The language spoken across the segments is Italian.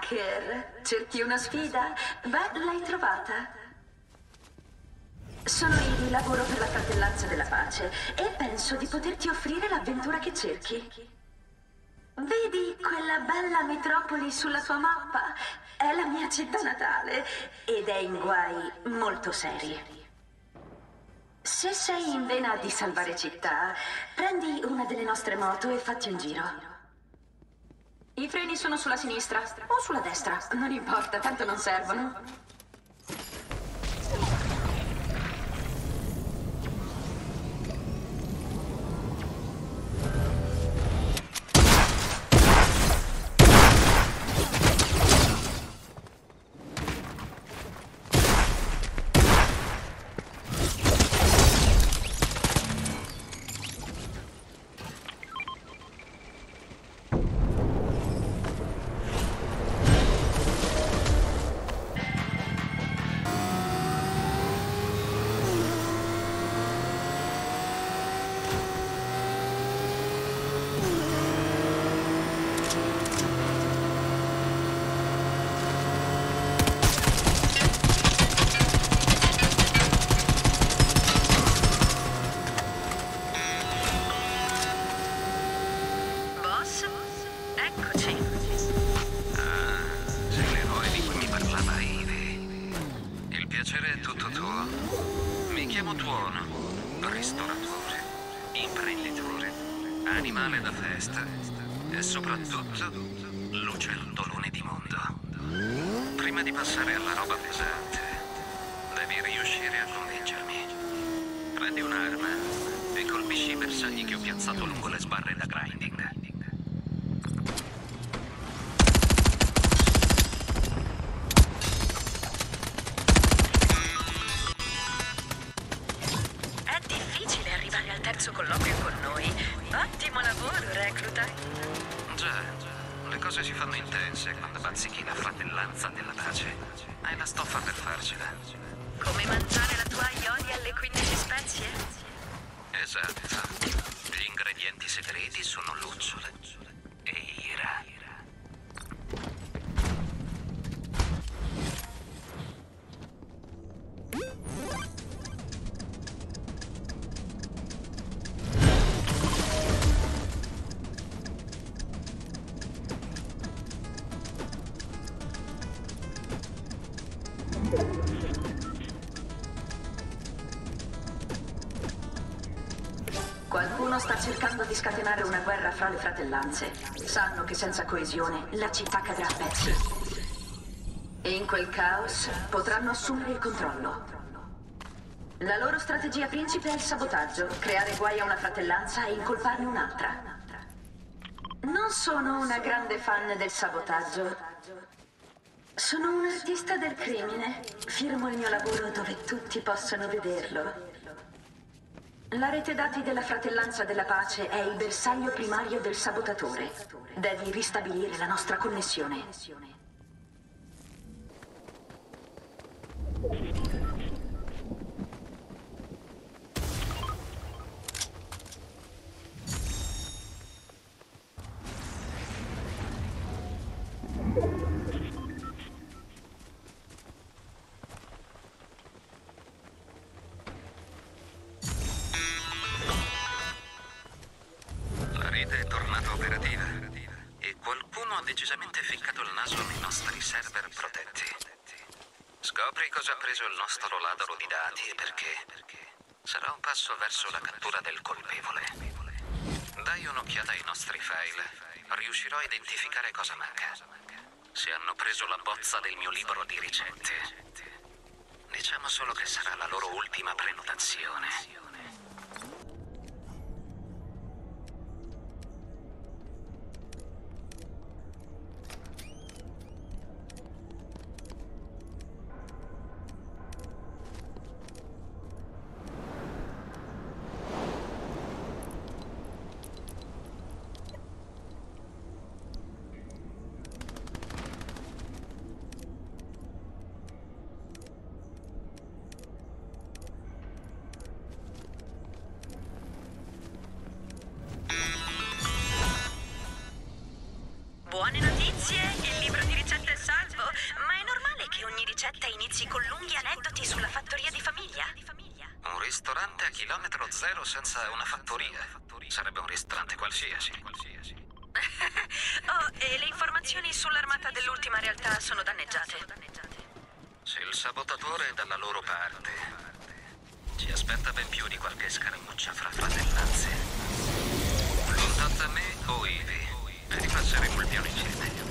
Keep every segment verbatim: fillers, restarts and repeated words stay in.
hacker, cerchi una sfida? Beh, l'hai trovata. Sono Iri, lavoro per la Fratellanza della Pace e penso di poterti offrire l'avventura che cerchi. Vedi quella bella metropoli sulla tua mappa? È la mia città natale ed è in guai molto seri. Se sei in vena di salvare città, prendi una delle nostre moto e fatti un giro. I freni sono sulla sinistra o sulla destra, non importa, tanto non servono. Animale da festa e soprattutto lucertolone di mondo. Prima di passare alla roba pesante, devi riuscire a convincermi. Prendi un'arma e colpisci i bersagli che ho piazzato lungo le sbarre da grinding. È difficile arrivare al terzo colloquio con noi. Ottimo lavoro, recluta. Già, le cose si fanno intense quando bazzichi la Fratellanza della Pace. Hai la stoffa per farcela. Come mangiare la tua aioli alle quindici spezie? Esatto. Gli ingredienti segreti sono lucciole e ira. Qualcuno sta cercando di scatenare una guerra fra le fratellanze. Sanno che senza coesione la città cadrà a pezzi. E in quel caos potranno assumere il controllo. La loro strategia principe è il sabotaggio, creare guai a una fratellanza e incolparne un'altra. Non sono una grande fan del sabotaggio. Sono un artista del crimine. Firmo il mio lavoro dove tutti possono vederlo. La rete dati della Fratellanza della Pace è il bersaglio primario del sabotatore. Devi ristabilire la nostra connessione. È tornata operativa e qualcuno ha decisamente ficcato il naso nei nostri server protetti. Scopri cosa ha preso il nostro ladro di dati e perché. Sarà un passo verso la cattura del colpevole. Dai un'occhiata ai nostri file. Riuscirò a identificare cosa manca. Se hanno preso la bozza del mio libro di ricette. Diciamo solo che sarà la loro ultima prenotazione. raccontarsi con lunghi aneddoti sulla fattoria di famiglia? Un ristorante a chilometro zero senza una fattoria. Sarebbe un ristorante qualsiasi. Oh, e le informazioni sull'armata dell'ultima realtà sono danneggiate? Se il sabotatore è dalla loro parte, ci aspetta ben più di qualche scaramuccia fra fratellanze. Contatta me o Ivy e ripasseremo il piano insieme.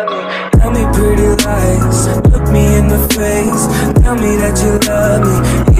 Tell me pretty lies, look me in the face. Tell me that you love me.